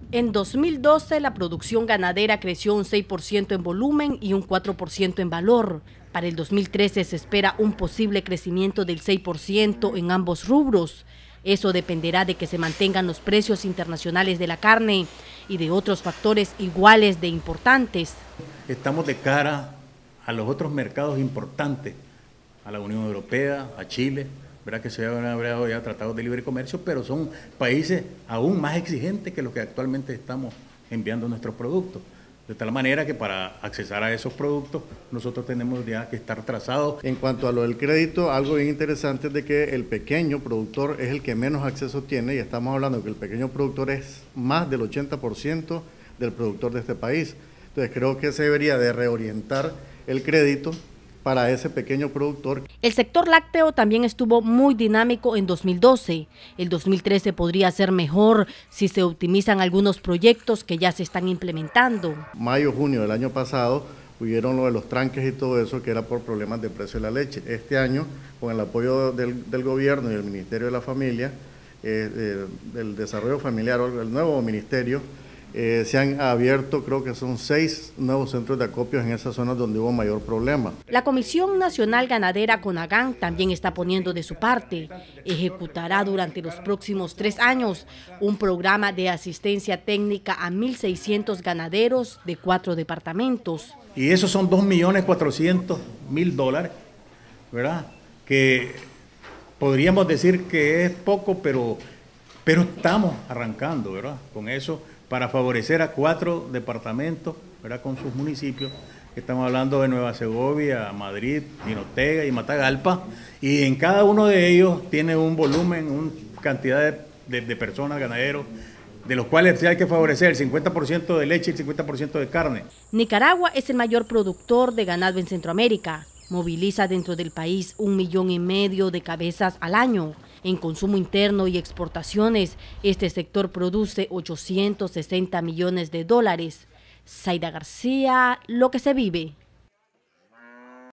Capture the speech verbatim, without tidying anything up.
En dos mil doce, la producción ganadera creció un seis por ciento en volumen y un cuatro por ciento en valor. Para el dos mil trece se espera un posible crecimiento del seis por ciento en ambos rubros. Eso dependerá de que se mantengan los precios internacionales de la carne y de otros factores iguales de importantes. Estamos de cara a los otros mercados importantes, a la Unión Europea, a Chile, ¿verdad? Que se han hablado ya tratados de libre comercio, pero son países aún más exigentes que los que actualmente estamos enviando nuestros productos. De tal manera que para accesar a esos productos nosotros tenemos ya que estar trazados. En cuanto a lo del crédito, algo bien interesante es de que el pequeño productor es el que menos acceso tiene, y estamos hablando de que el pequeño productor es más del ochenta por ciento del productor de este país. Entonces creo que se debería de reorientar el crédito para ese pequeño productor. El sector lácteo también estuvo muy dinámico en dos mil doce. El dos mil trece podría ser mejor si se optimizan algunos proyectos que ya se están implementando. Mayo, junio del año pasado hubieron lo de los tranques y todo eso, que era por problemas de precio de la leche. Este año, con el apoyo del, del gobierno y del Ministerio de la Familia, eh, eh, del Desarrollo Familiar, el nuevo ministerio, Eh, se han abierto, creo que son seis nuevos centros de acopios en esas zonas donde hubo mayor problema. La Comisión Nacional Ganadera CONAGAN también está poniendo de su parte. Ejecutará durante los próximos tres años un programa de asistencia técnica a mil seiscientos ganaderos de cuatro departamentos. Y esos son dos millones cuatrocientos mil dólares, ¿verdad? Que podríamos decir que es poco, pero, pero estamos arrancando, ¿verdad? Con eso, para favorecer a cuatro departamentos, ¿verdad? Con sus municipios. Estamos hablando de Nueva Segovia, Madrid, Jinotega y Matagalpa, y en cada uno de ellos tiene un volumen, una cantidad de, de, de personas, ganaderos, de los cuales hay que favorecer el cincuenta por ciento de leche y el cincuenta por ciento de carne. Nicaragua es el mayor productor de ganado en Centroamérica. Moviliza dentro del país un millón y medio de cabezas al año. En consumo interno y exportaciones, este sector produce ochocientos sesenta millones de dólares. Zaida García, Lo que se vive.